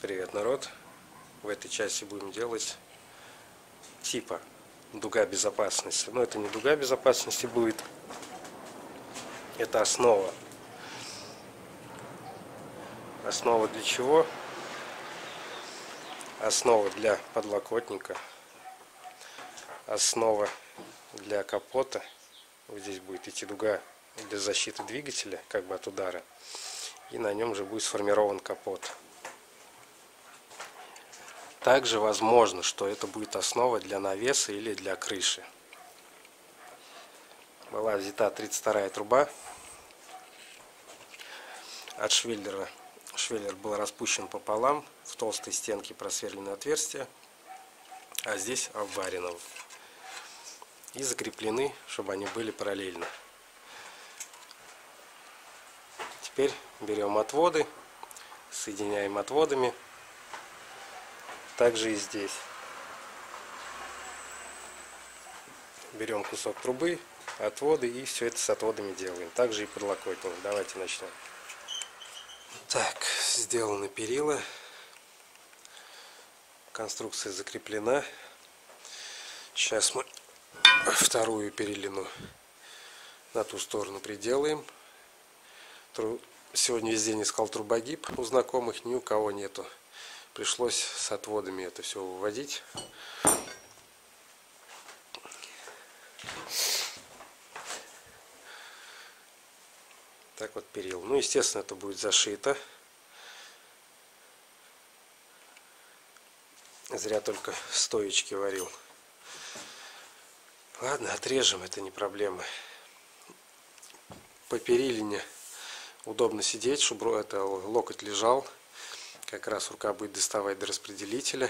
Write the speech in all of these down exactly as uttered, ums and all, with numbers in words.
Привет, народ! В этой части будем делать типа дуга безопасности. Но это не дуга безопасности будет, это основа. Основа для чего? Основа для подлокотника, основа для капота. Вот здесь будет идти дуга для защиты двигателя, как бы от удара. И на нем же будет сформирован капот. Также возможно, что это будет основа для навеса или для крыши. Была взята тридцать вторая труба от швеллера. Швеллер был распущен пополам, в толстой стенке просверлены отверстия, а здесь обварено. И закреплены, чтобы они были параллельно. Теперь берем отводы, соединяем отводами. Также и здесь. Берем кусок трубы, отводы и все это с отводами делаем. Также и подлокотник. Давайте начнем. Так, сделаны перила. Конструкция закреплена. Сейчас мы вторую перилину на ту сторону приделаем. Сегодня весь день искал трубогиб, у знакомых ни у кого нету. Пришлось с отводами это все выводить. Так вот перил. Ну, естественно, это будет зашито. Зря только стоечки варил. Ладно, отрежем, это не проблема. По перилине удобно сидеть, чтобы это локоть лежал. Как раз рука будет доставать до распределителя.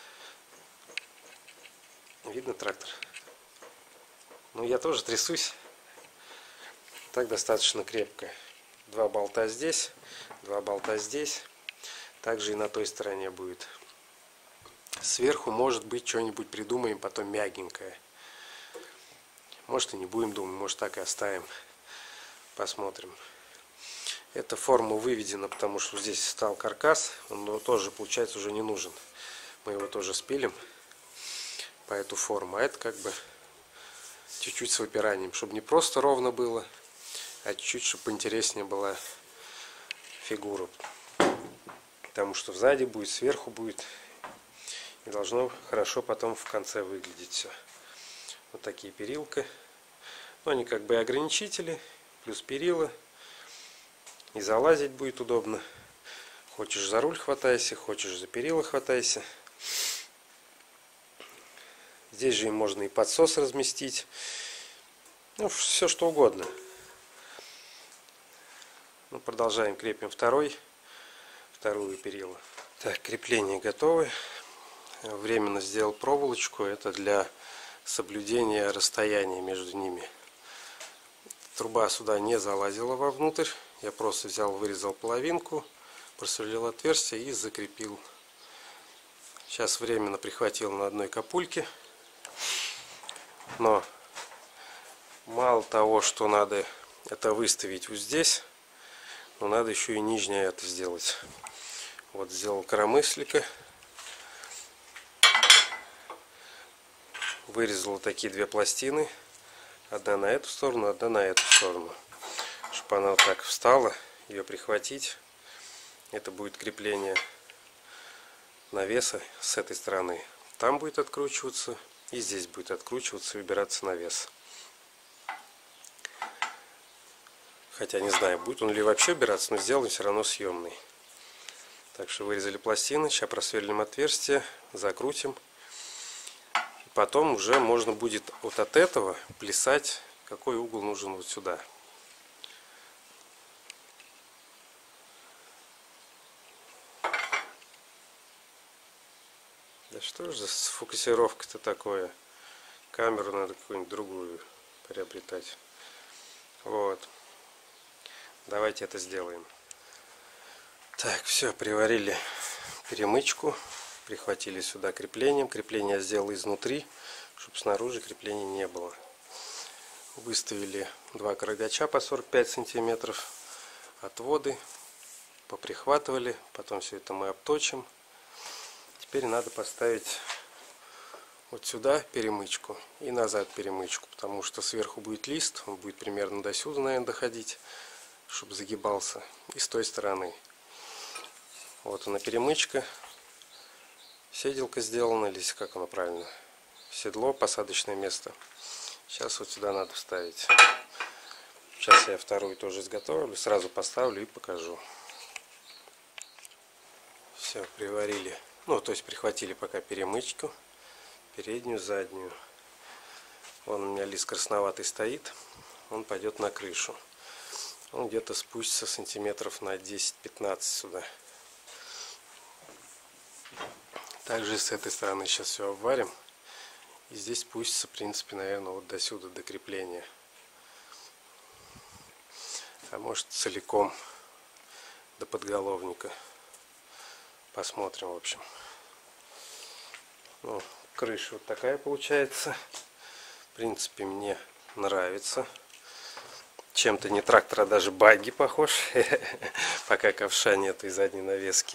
Видно трактор? Ну, я тоже трясусь. Так достаточно крепко. Два болта здесь, два болта здесь. Также и на той стороне будет. Сверху, может быть, что-нибудь придумаем потом мягенькое. Может и не будем думать, может так и оставим. Посмотрим. Эта форма выведена, потому что здесь стал каркас. Он тоже, получается, уже не нужен. Мы его тоже спилим по эту форму. А это как бы чуть-чуть с выпиранием, чтобы не просто ровно было, а чуть-чуть, чтобы поинтереснее была фигура. Потому что сзади будет, сверху будет. И должно хорошо потом в конце выглядеть все. Вот такие перилка. Ну, они как бы и ограничители, плюс перила. И залазить будет удобно. Хочешь за руль хватайся, хочешь за перила хватайся. Здесь же им можно и подсос разместить. Ну, все что угодно. Ну, продолжаем, крепим второй, вторую перила. Так, крепление готовы. Временно сделал проволочку. Это для соблюдения расстояния между ними. Труба сюда не залазила вовнутрь. Я просто взял, вырезал половинку, просверлил отверстие и закрепил. Сейчас временно прихватил на одной капульке. Но мало того, что надо это выставить вот здесь, но надо еще и нижнее это сделать. Вот сделал коромыслика. Вырезал такие две пластины. Одна на эту сторону, одна на эту сторону. Чтобы она вот так встала, ее прихватить. Это будет крепление навеса с этой стороны. Там будет откручиваться, и здесь будет откручиваться и выбираться навес. Хотя не знаю, будет он ли вообще убираться, но сделан все равно съемный. Так что вырезали пластины, сейчас просверлим отверстие, закрутим. Потом уже можно будет вот от этого плясать, какой угол нужен вот сюда. Да что же с фокусировкой-то такое? Камеру надо какую-нибудь другую приобретать. Вот. Давайте это сделаем. Так, все, приварили перемычку. Прихватили сюда креплением. Крепление я сделал изнутри, чтобы снаружи крепления не было. Выставили два карагача по сорок пять сантиметров. Отводы поприхватывали. Потом все это мы обточим. Теперь надо поставить вот сюда перемычку и назад перемычку, потому что сверху будет лист, он будет примерно до сюда, наверное, доходить, чтобы загибался, и с той стороны. Вот она перемычка, седелка сделана, или как оно правильно, седло, посадочное место. Сейчас вот сюда надо вставить. Сейчас я вторую тоже изготовлю, сразу поставлю и покажу. Все, приварили, ну то есть прихватили пока перемычку, переднюю, заднюю. Вон у меня лист красноватый стоит, он пойдет на крышу. Он где-то спустится сантиметров на десять-пятнадцать сюда. Также с этой стороны сейчас все обварим. И здесь спустится, в принципе, наверное, вот до сюда, до крепления. А может целиком до подголовника. Посмотрим, в общем. Ну, крыша вот такая получается. В принципе, мне нравится. Чем-то не трактор, а даже багги похож. Пока ковша нет и задней навески.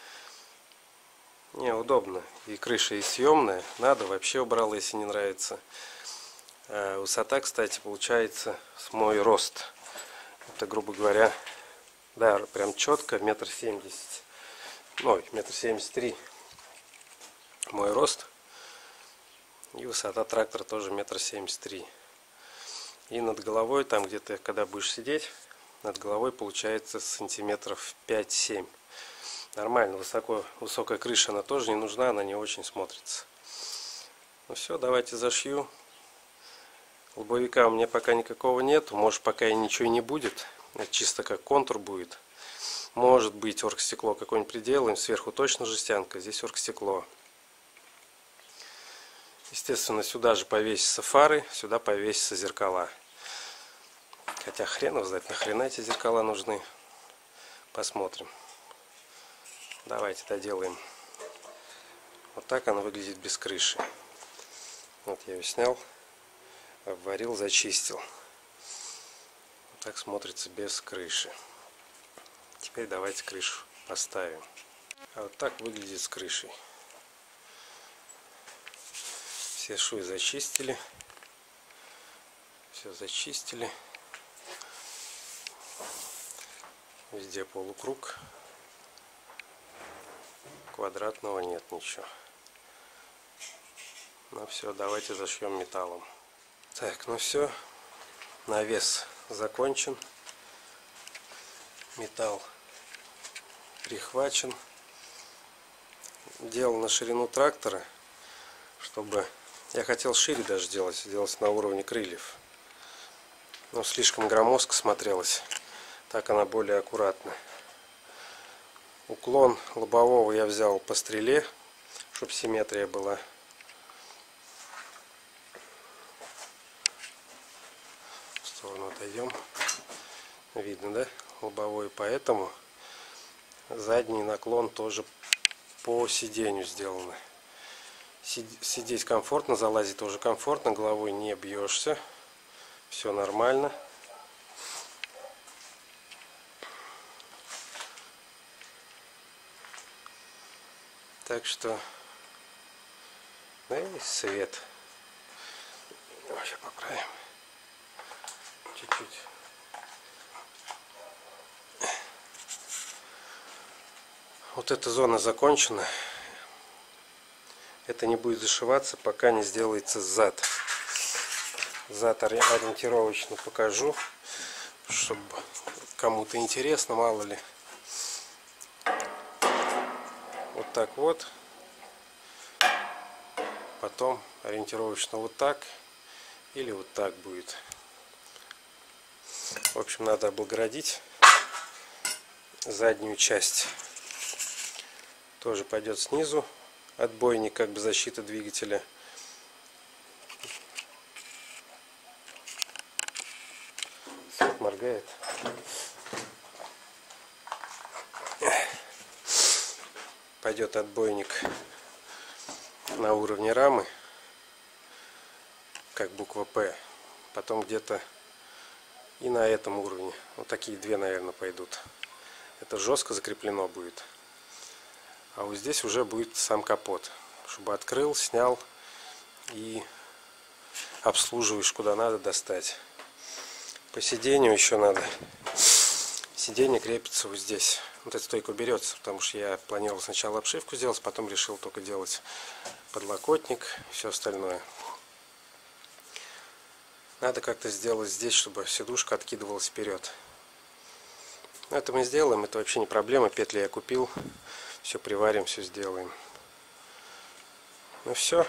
Не, удобно. И крыша и съемная. Надо, вообще убрал, если не нравится. А высота, кстати, получается с мой рост. Это, грубо говоря, да, прям четко, метр семьдесят. Ой, метр семьдесят три. Мой рост. И высота трактора тоже метр семьдесят три. И над головой, там где-то, когда будешь сидеть, над головой получается сантиметров пять-семь. Нормально, высоко, высокая крыша, она тоже не нужна, она не очень смотрится. Ну все, давайте зашью. Лобовика у меня пока никакого нет, может пока и ничего и не будет. Это чисто как контур будет. Может быть оргстекло какое-нибудь приделаем, сверху точно жестянка, здесь оргстекло. Естественно, сюда же повесятся фары, сюда повесятся зеркала. Хотя хрен его знает, нахрена эти зеркала нужны. Посмотрим. Давайте доделаем. Вот так она выглядит без крыши. Вот я ее снял, обварил, зачистил. Вот так смотрится без крыши. Теперь давайте крышу поставим. А вот так выглядит с крышей. Все швы зачистили. Все зачистили. Везде полукруг. Квадратного нет ничего. Ну все, давайте зашьем металлом. Так, ну все. Навес закончен. Металл прихвачен. Делал на ширину трактора, чтобы... Я хотел шире даже делать, сделать на уровне крыльев. Но слишком громоздко смотрелось. Так она более аккуратна. Уклон лобового я взял по стреле, чтобы симметрия была. В сторону отойдем. Видно, да? Лобовой. Поэтому задний наклон тоже по сиденью сделано. Сидеть комфортно, залазить тоже комфортно, головой не бьешься. Все нормально. Так что, да и свет. Сейчас поправим. Чуть-чуть. Вот эта зона закончена. Это не будет зашиваться, пока не сделается зад. Зад ориентировочно покажу, чтобы кому-то интересно, мало ли. Вот так вот. Потом ориентировочно вот так. Или вот так будет. В общем, надо облагородить заднюю часть. Тоже пойдет снизу. Отбойник, как бы защита двигателя. Свет моргает. Пойдет отбойник на уровне рамы, как буква П. Потом где-то и на этом уровне. Вот такие две, наверное, пойдут. Это жестко закреплено будет. А вот здесь уже будет сам капот. Чтобы открыл, снял и обслуживаешь куда надо достать. По сиденью еще надо. Сиденье крепится вот здесь. Вот эта стойка уберется, потому что я планировал сначала обшивку сделать, потом решил только делать подлокотник и все остальное. Надо как-то сделать здесь, чтобы сидушка откидывалась вперед. Это мы сделаем, это вообще не проблема. Петли я купил. Все приварим, все сделаем. Ну все.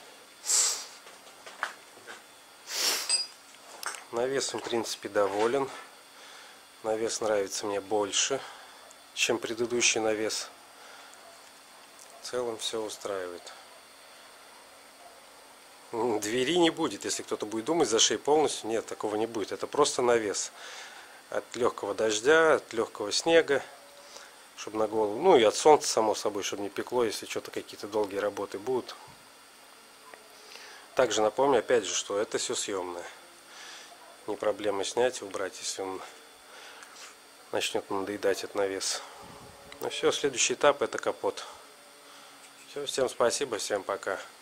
Навесом, в принципе, доволен. Навес нравится мне больше, чем предыдущий навес. В целом все устраивает. Двери не будет, если кто-то будет думать, зашей полностью. Нет, такого не будет. Это просто навес. От легкого дождя, от легкого снега. Чтобы на голову, ну и от солнца, само собой, чтобы не пекло, если что-то какие-то долгие работы будут. Также напомню, опять же, что это все съемное. Не проблема снять и убрать, если он начнет надоедать этот навес. Ну все, следующий этап — это капот. Все, всем спасибо, всем пока.